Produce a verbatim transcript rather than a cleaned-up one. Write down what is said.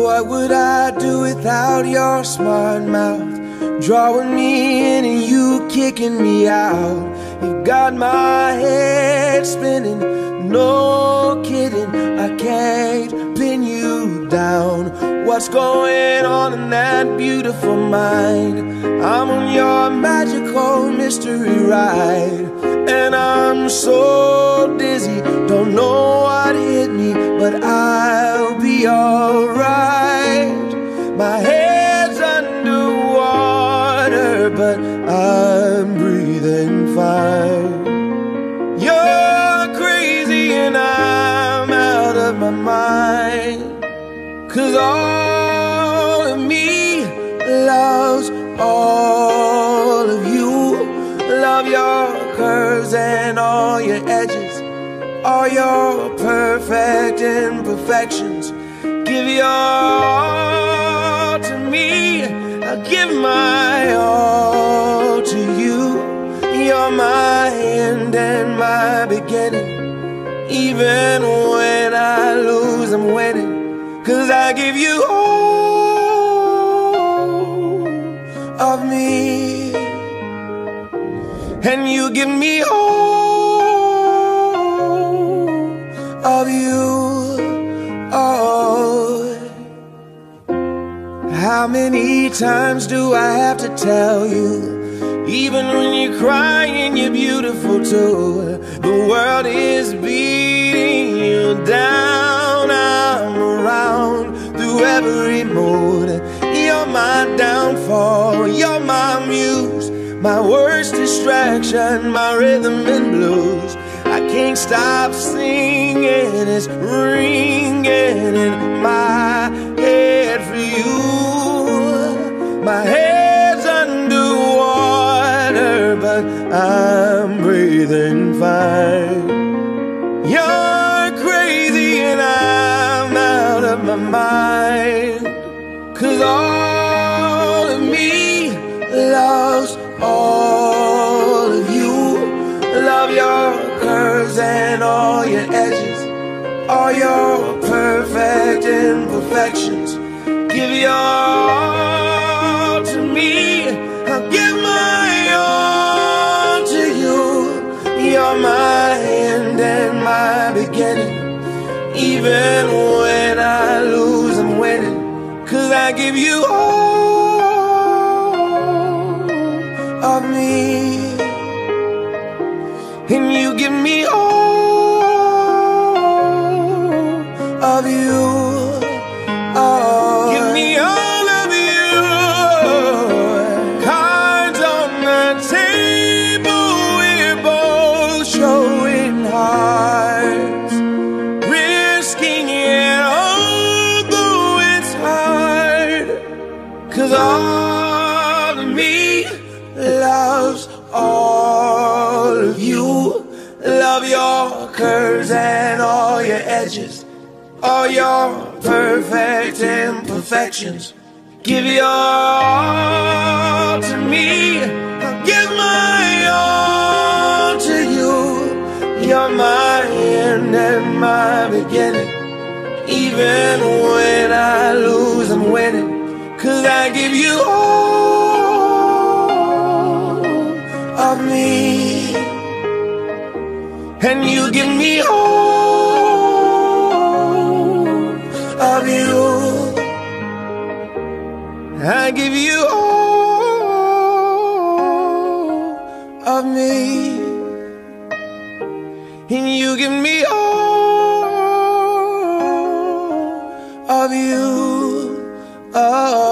What would I do without your smart mouth, drawing me in and you kicking me out? You got my head spinning, no kidding, I can't pin you down. What's going on in that beautiful mind? I'm on your magical mystery ride, and I'm so dizzy, don't know what hit me, but I'll be alright. My head's underwater, but I'm breathing fine. You're crazy and I'm out of my mind, 'cause all of me loves all of you. Love your curves and all your edges, all your perfect imperfections. Give your all to me, I'll give my all to you. You're my end and my beginning. Even when I lose, I'm winning, 'cause I give you all of me, and you give me all of you. Oh, how many times do I have to tell you? Even when you're crying, you're beautiful too. The world is beating you down. I'm around through every mood. You're my downfall, you're my muse, my worst distraction, my rhythm and blues. I can't stop singing, it's ringing in my head for you. My head's underwater, but I'm breathing fine. You're crazy and I'm out of my mind, 'cause all of me loves all of you. Love your curves and all your edges, all your perfect imperfections. Give your all to me, I'll give my all to you. You're my end and my beginning. Even when I lose, I'm winning, 'cause I give you all of me, and you give me all of you. Oh, give me all of you. Cards on the table, we're both showing hearts, risking it although it's hard, 'cause all of me loves all of you. Love your curves and all your edges, all your perfect imperfections. Give your all to me, I'll give my all to you. You're my end and my beginning. Even when I lose, I'm winning, 'cause I give you all of me, and you give me all of you. I give you all of me, and you give me all of you. Oh.